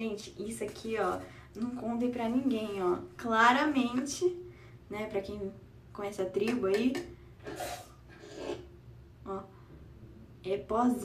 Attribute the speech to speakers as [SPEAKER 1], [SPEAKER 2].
[SPEAKER 1] Gente, isso aqui, ó, não contem pra ninguém, ó. Claramente, né, pra quem conhece a tribo aí, ó, é pozinho.